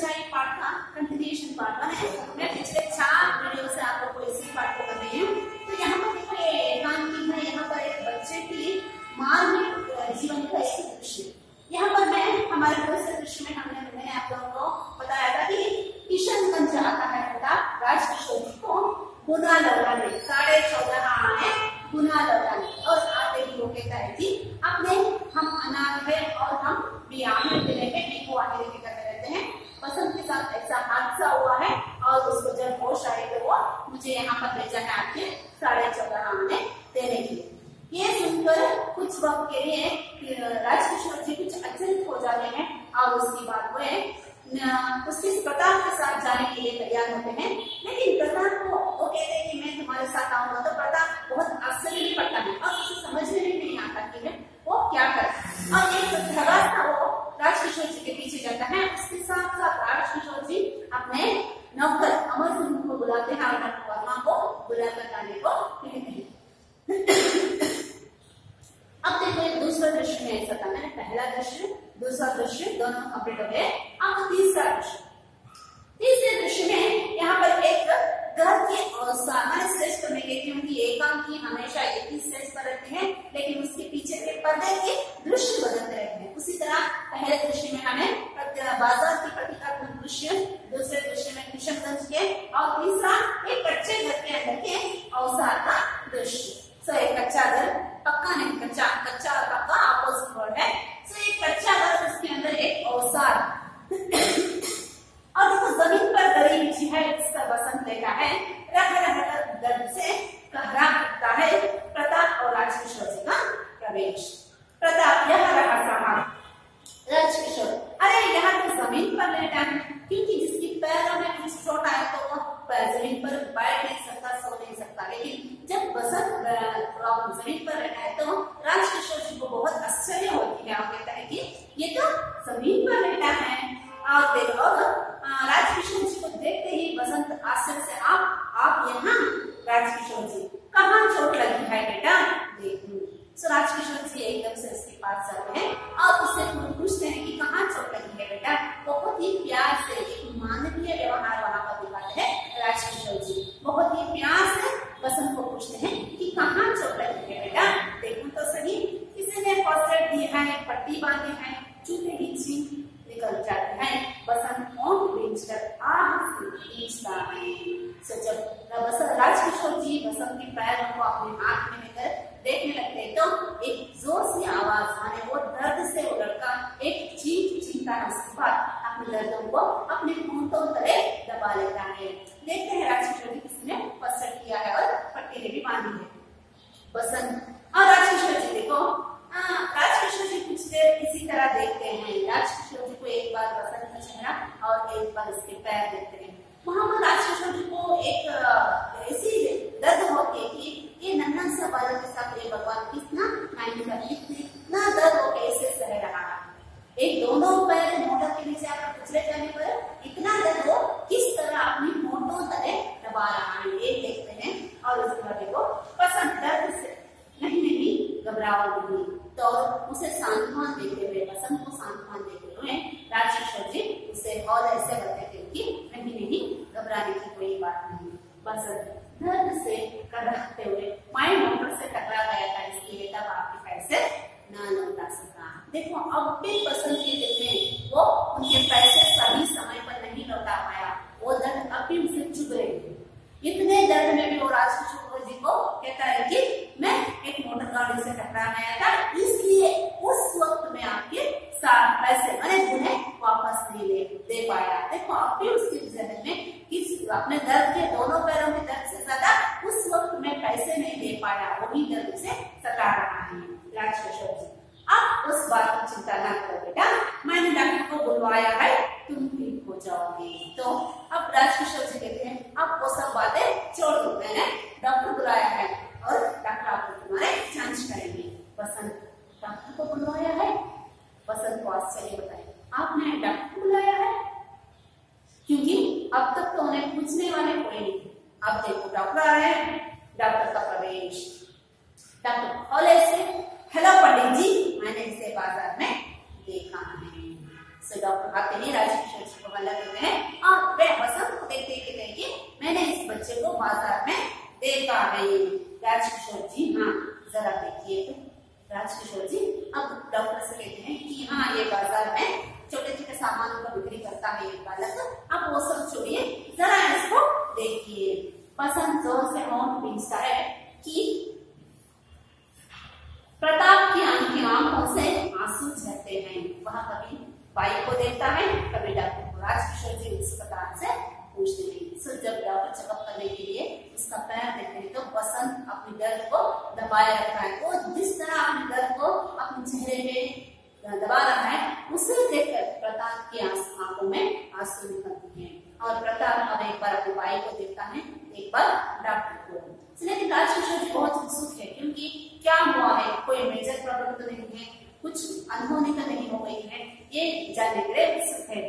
बचा एक पार्ट का कंटिन्यूएशन पार्ट का है। मैं पिछले 4 वीडियो से आप लोगों को इसी पार्ट को कर रही हूँ। तो यहाँ पर देखो ये एकांकी है, यहाँ पर एक बच्चे की मार्मिक जीवन का एक दृश्य। यहाँ पर मैं हमारे दूसरे दृश्य में मैंने आप लोगों को बताया था कि किशनगंज आता है तथा राजकिशोर जी को गुना लौटाने 14.5 आने गुना लौटाने और आप एक लोग कहता है कि अपने हम अनाथ है और हम ब्याह में मिलेंगे को आगे लेके करते रहते हैं। बसंत के साथ ऐसा हादसा हुआ है और उसको जब होश आए तो वो मुझे यहाँ पर भेजा है आपके 14.5 आने देने के लिए। ये सुनकर कुछ वक्त के लिए राजकिशोर जी कुछ अचंभित हो जाते हैं और उसकी बात वो उसके प्रताप के साथ जाने के लिए तैयार होते हैं। लेकिन प्रताप को वो कहते हैं कि मैं तुम्हारे साथ आऊंगा। तो प्रताप बहुत आश्चर्य भी पड़ता है और उसे समझ में भी नहीं आता कि मैं वो क्या करे। और एक धगा था वो राजकिशोर जी के पीछे जाता है। उसके साथ साथ राजकिशोर जी अपने नौकर अमर सिंह को बुलाते हैं और वर्मा को बुलाकर जाने को कहते हैं। अब देखो एक दूसरा दृश्य में ऐसा था, मैंने पहला दृश्य दूसरा दृश्य दोनों कंप्लीट हो गए। अब तीसरा दृश्य, तीसरे दृश्य में यहाँ पर एक घर के औसार मैंने स्टेज पर मैं कहती हूँ कि एकांकी हमेशा एक ही स्टेज पर रहते हैं, लेकिन उसके पीछे के पर्दे के दृश्य बदलते रहते हैं। उसी तरह पहले दृश्य में हमें बाजार की प्रतीकात्मक दृश्य, दूसरे दृश्य में किशनगंज के और तीसरा एक कच्चे घर के अंदर के औसार का दृश्य। सो एक कच्चा घर, पक्का नहीं कच्चा, कच्चा और पक्का अपोजिट वर्ड है। सो एक कच्चा घर, उसके अंदर एक औसार और देखो जमीन पर दरी बिछी है, इसका बसंत लेटा है, रह रहकर दर्द से कहरा करता है प्रताप और राजकिशोर जी का प्रवेश। प्रताप यह रहा साहब। राजकिशोर अरे यहाँ तो जमीन पर लेटा है, क्योंकि जिसकी पैरों में कुछ चोट आए तो वो जमीन पर बैठ नहीं सकता, सो नहीं सकता। लेकिन जब बसंत जमीन पर रहता है तो राजकिशोर जी को बहुत आश्चर्य होती है और कहता है कि ये तो जमीन पर लेटा है। और देखो राजकिशोर जी को देखते ही बसंत आश्चर्य से आप यहाँ राजकिशोर जी कहाँ चोट लगी है बेटा देखूं। सो राजकिशोर जी एकदम से उसके पास जाते हैं और उससे पूछते हैं कि कहाँ चोट लगी है बेटा। बहुत ही प्यार से एक मानवीय व्यवहार वहां पर दिखाते हैं राजकिशोर जी। बहुत ही प्यार से बसंत को पूछते हैं कि कहाँ चोट लगी है बेटा देखूं तो सही। किसी ने फर्स्ट एड दिया है, पट्टी बांधी है, जूते खींची निकल जाते हैं। बसंत को खींचकर आह से खींचता है। सो जब राजकिशोर जी बसंत के पैरों को अपने हाथ में लेकर देखने लगते हैं तो एक जोर से आवाज माने वो दर्द से वो लड़का एक चीखता है। उसके बाद अपने दर्दों को अपने होंठों तले दबा लेता है। देखते हैं राजकिशोर जी किसी ने फर्स्ट एड किया है और पट्टी भी बांधी है। बसंत और राजकिशोर जी देखो राजकिशोर जी कुछ देर इसी तरह देखते हैं। राजकिशोर जी को एक बार बसंत का चेहरा और एक बार उसके पैर देखते हैं। वहां पर राजकिशोर जी को एक ऐसी दर्द होती है कि ये नन्हा सा बालक के साथ ये भगवान कितना नाइंसाफी, कितना दर्द वो कैसे सह रहा है। एक दोनों पैर मोटर के नीचे आकर कुचले जाने पर इतना दर्द वो किस तरह अपनी होंठों तले दबा रहा है ये देखते हैं। और उसके बाद देखो बसंत दर्द से नहीं घबराओ नहीं, तो उसे सांत्वना देते हुए बसंत को सांत्वना देते हुए राजकिशोर जी उसे और ऐसे बताते थे कि नहीं घबराने की कोई बात नहीं। बसंत दर्द से कराहते हुए माई मोटर से टकरा गया था, इसलिए तब आपके पैसे ना लौटा सका। देखो अब भी बसंत के दिल में वो उनके पैसे सही समय पर नहीं लौटा पाया, वो दर्द अब भी उसे चुभ रहे थे। इतने दर्द में भी वो राजकिशोर जी को कहता है कि मैं एक मोटर गाड़ी से टकरा गया था, इसलिए उस वक्त में आपके साथ पैसे मैंने उन्हें वापस नहीं दे पाया। देखो अब भी उसके जहन में किस अपने दर्द के दोनों पैरों में दर्द से ज्यादा उस वक्त में पैसे नहीं दे पाया, वही दर्द से सता रहा है राजकिशोर जी। अब उस बात की चिंता न करो बेटा, मैंने डॉक्टर को बुलवाया है, तुम ठीक हो जाओगे। तो अब राजकिशोर जी कहते हैं अब वो सब बातें छोड़ दो, मैंने डॉक्टर बुलाया है और डॉक्टर आपको तुम्हारे जांच करेंगे। बसंत डॉक्टर को बुलवाया है। बसंत को आश्चर्य बताए आपने डॉक्टर को बुलाया है, क्योंकि अब तक तो उन्हें पूछने वाले कोई नहीं थे। अब देखो डॉक्टर आ रहे हैं, डॉक्टर का प्रवेश। डॉक्टर खोले से हेलो पंडित जी, मैंने इसे बाजार में देखा है। सो डॉक्टर आते ही राजकिशोर जी को वाला कहते हैं। और वे बसंत को देखते कहते हैं कि मैंने इस बच्चे को बाजार में देखा है। राजकिशोर जी हाँ जरा देखिए। तो राजकिशोर जी अब डॉक्टर से कहते हैं कि हाँ ये बाजार में छोटे छोटे सामानों का बिक्री करता है एक बालक, आप वो सब छोड़िए, जरा इसको देखिए। बसंत जोर से होंठ भींचता है कि प्रताप की आंखों से आंसू झरते हैं। वह कभी बाई को देखता है, कभी डॉक्टर को। राजकिशोर जी इस प्रकार से पूछते हैं। सो जब डॉक्टर चेकअप करने के लिए उसका पैर देखते हैं तो बसंत अपने दर्द को दबाए रखा है। वो जिस तरह अपने दर्द को अपने चेहरे में दबा रहा है उसे देखकर प्रताप की आंखों में आंसू निकलते हैं। और प्रताप अब एक बार अपने भाई को देखता है, एक बार डॉक्टर को। लेकिन राजकिशोर जी बहुत उत्सुक है क्योंकि क्या हुआ है, कोई मेजर प्रॉब्लम तो नहीं है, कुछ अनहोनी तो नहीं हो गई है, ये जानने के लिए उत्सुक है।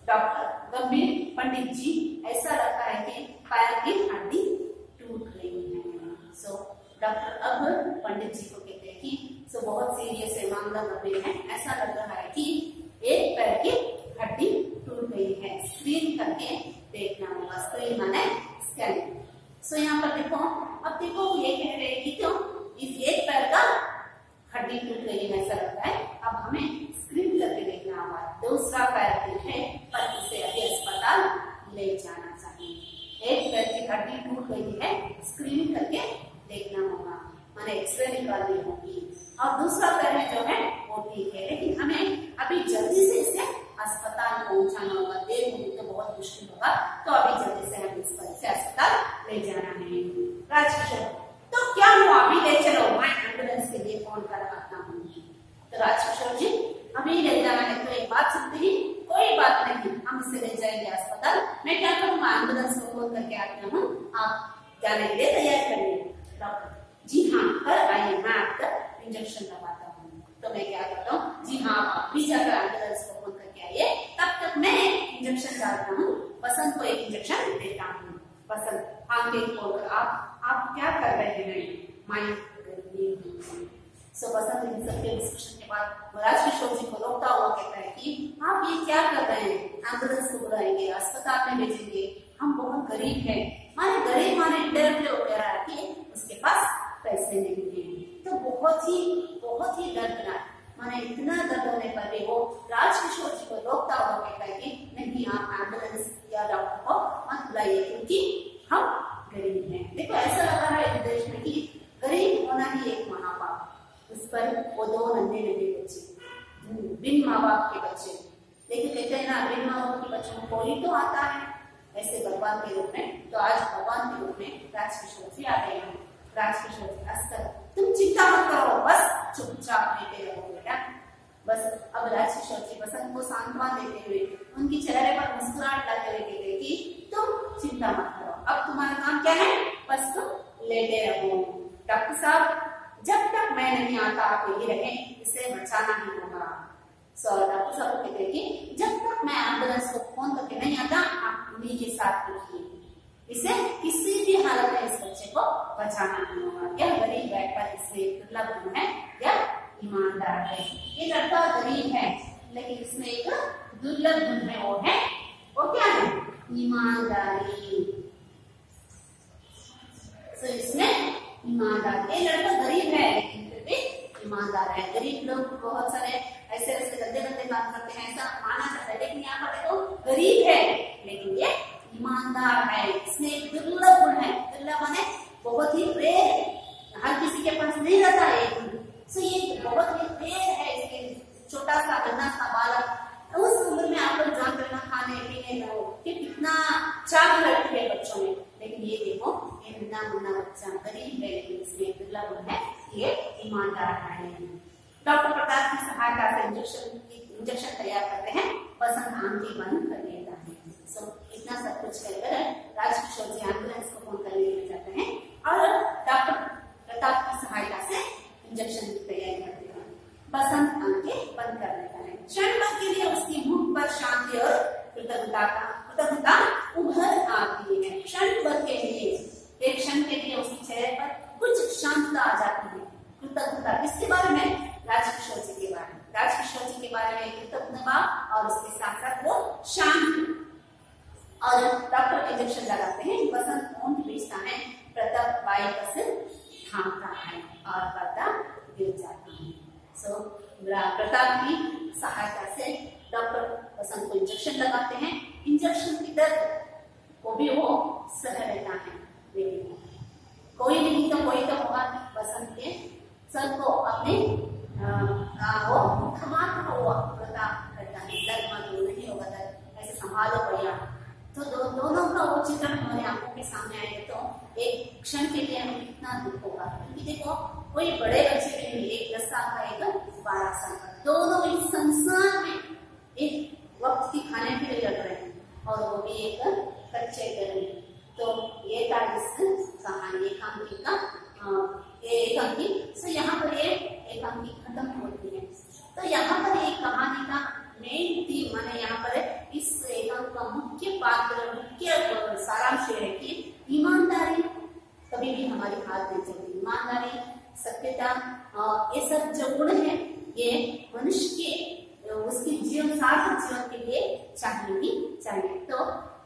डॉक्टर गंभीर पंडित जी ऐसा लगता है कि पैर की हड्डी टूट गई है। सो डॉक्टर अब पंडित जी को कहते हैं कि सो बहुत सीरियस है, मामला गंभीर है, ऐसा लग रहा है कि एक पैर की हड्डी टूट गई है, स्क्रीन करके देखना होगा। स्क्रीन माने स्कैन। सो यहाँ पर देखो, अब देखो ये कह रहे हैं कि क्यों इस एक पैर का हड्डी टूट गई है ऐसा लगता है, अब हमें स्क्रीन करके देखना होगा। दूसरा पैर है पर उसे अभी अस्पताल ले जाना चाहिए। एक पैर की हड्डी टूट गई है, स्क्रीन करके देखना होगा, माने एक्सरे निकालनी होगी। और दूसरा पैर जो है वो ठीक है, लेकिन हमें अभी जल्दी से इसे अस्पताल पहुंचाना होगा। देर होगी तो बहुत मुश्किल होगा, तो अभी जल्दी से हमें इस पर से अस्पताल ले जाना है। राजकिशोर तो क्या हुआ, अभी ले चलो, मैं एम्बुलेंस के लिए फोन कर आता हूँ। तो राजकिशोर जी अभी ले जाना है तो एक बात सुनते ही, कोई बात नहीं, हम इसे ले जाएंगे अस्पताल। मैं क्या करूँगा, एम्बुलेंस को फोन करके आता हूँ, आप जाने के लिए तैयार करिए। डॉक्टर जी हाँ कर आइए, मैं आपका इंजेक्शन लगाता हूँ। तो मैं क्या करता हूँ, जी हाँ आप भी जाकर एम्बुलेंस को फोन करके आइए, तब तक मैं इंजेक्शन डालता हूँ। बसंत को एक इंजेक्शन देता हूँ। बसंत आंखें खोलकर आप क्या कर रहे हैं, माइंड। सो बसंत इन सबके डिस्कशन के बाद राजकिशोर जी को रोकता हुआ कहता है कि आप ये क्या कर रहे हैं, एम्बुलेंस को बुलाएंगे, अस्पताल में भेजेंगे, हम बहुत गरीब हैं। माने गरीब माने इंडायरेक्टली वो कह रहा है कि उसके पास पैसे नहीं है। तो बहुत ही दर्दनाक, माने इतना दर्द होने पर भी वो राजकिशोर जी को रोकता हुआ कहता है कि नहीं आप एम्बुलेंस या डॉक्टर को मत बुलाइए क्योंकि हम गरीब हैं। देखो ऐसा लग रहा है इस देश में कि गरीब होना ही एक महापाप। उस पर वो दो नन्हे बच्चे, बिन माँ बाप के बच्चे, लेकिन कहते हैं ना बिन माँ बाप के बच्चों को कोई तो आता है ऐसे भगवान के रूप में। तो आज भगवान के रूप में राजकिशोर जी आ गए हैं। राजकिशोर जी अस्तर तुम चिंता मत करो, बस चुपचाप लेटे रहो बेटा। बस अब राजकिशोर जी बसंत को सांत्वना देते हुए उनके चेहरे पर मुस्कुराहट लाते हुए कहते कि तुम चिंता मत करो, अब तुम्हारा काम क्या है, बस तुम लेटे रहो। डॉक्टर साहब जब तक मैं नहीं आता आप यही रहे, इसे बचाना ही होगा। सो डॉक्टर साहब कहते हैं कि जब तक मैं एम्बुलेंस को फोन करके नहीं आता आप उन्हीं के साथ रखिए, इसे किसी भी हालत में इस बच्चे को बचाना ही होगा। क्या गरीब बैठकर इसमें दुर्लभ गुण है या ईमानदार है। ये लड़का गरीब है लेकिन इसमें एक दुर्लभ गुण है, वो क्या है, ईमानदारी। सो इसमें ईमानदार, ये लड़का गरीब है लेकिन फिर भी ईमानदार है। गरीब लोग बहुत सारे ऐसे गंदे काम करते हैं, ऐसा माना जाता है, लेकिन यहाँ पर देखो गरीब है लेकिन ये ईमानदार है। इसमें एक दुर्लभ गुण है, दुर्लभ माने बहुत ही रेयर है, हर किसी के पास नहीं रहता है। सो ये बहुत ही रेयर है। इसके छोटा सा गंदा सा बालक उस उम्र में आप लोग जान करना खाने पीने में कि कितना चाक रखती है बच्चों में, लेकिन ये देखो ये नन्हा मुन्ना बच्चा गरीब है लेकिन इसमें दुर्लभ गुण है, ये ईमानदार है। डॉक्टर प्रताप की सहायता से इंजेक्शन तैयार करते हैं। बसंत आंखें बंद कर लेता है। सो इतना सब कुछ कर राजकिशोर जी एम्बुलेंस को फोन करने ले जाते हैं और डॉक्टर प्रताप की सहायता से इंजेक्शन की तैयारी करते हैं। बसंत आंखें बंद कर लेता है। क्षण भर के लिए उसकी मुख पर शांति और कृतज्ञता उभर आती है। क्षण भर के लिए, एक क्षण के लिए उसके चेहरे पर कुछ शांतता आ जाती है, कृतज्ञता। किसके बारे में, राजकिशोर जी के बारे में। राजकिशोर जी के बारे में कृतज्ञता और उसके साथ साथ वो शांत और डॉक्टर इंजेक्शन लगाते हैं, बसंत ऊंट बेचता है, प्रताप बाई का सिर थामता है और पर्दा गिर जाता है। सो प्रताप की सहायता से डॉक्टर बसंत को इंजेक्शन लगाते हैं। इंजेक्शन की दर्द को भी वो सह लेता है, लेकिन कोई नहीं तो कोई तो होगा बसंत के सर को अपने वो थमाता हुआ प्रताप करता है, दर्द मत नहीं होगा, दर्द ऐसे संभालो भैया। तो दोनों का वो चित्र हमारे आंखों के सामने आएगा तो एक क्षण के लिए हमें कितना दुख होगा, क्योंकि देखो कोई बड़े बच्चे भी नहीं, एक 10 साल का एक 12 साल का, दोनों इस संसार में एक वक्त की खाने के लिए लड़ रहे हैं और वो भी एक कच्चे घर में। तो ये था इस कहानी एकांकी का एकांकी। तो यहाँ पर ये एकांकी खत्म होती है। तो यहाँ पर एक कहानी का मेन थीम माने यहाँ पर इस एकांक का मुख्य पात्र, मुख्य सारांश है कि ईमानदारी कभी भी हमारी हाथ नहीं चलती। ईमानदारी, सत्यता, ये सब जो गुण है ये मनुष्य के उसकी जीवन सार्थक जीवन के लिए चाहिए ही चाहिए। तो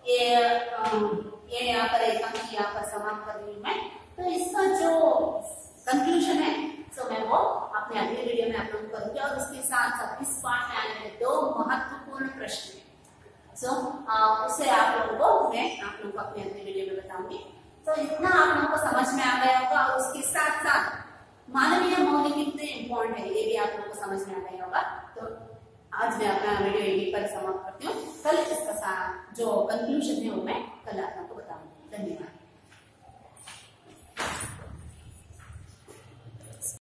ये यहाँ पर एकांकी यहाँ पर समाप्त कर रही हूँ मैं। तो इसका जो कंक्लूजन है तो मैं वो अपने अगले वीडियो में आप लोगों को करूंगी, और उसके साथ साथ इस पाठ में आने वाले 2 महत्वपूर्ण प्रश्न है उसे आप लोगों को मैं आप लोगों को अपने अगले वीडियो में बताऊंगी। तो इतना आप लोगों को समझ में आ गया होगा, और उसके साथ साथ मानवीय मौलिक कितने इम्पोर्टेंट है ये भी आप लोगों को समझ में आ गया होगा। तो आज मैं अपना वीडियो यहीं पर समाप्त करती हूँ। कल इसका जो कंक्लूजन है वो मैं कल आप लोगों को बताऊंगी। धन्यवाद।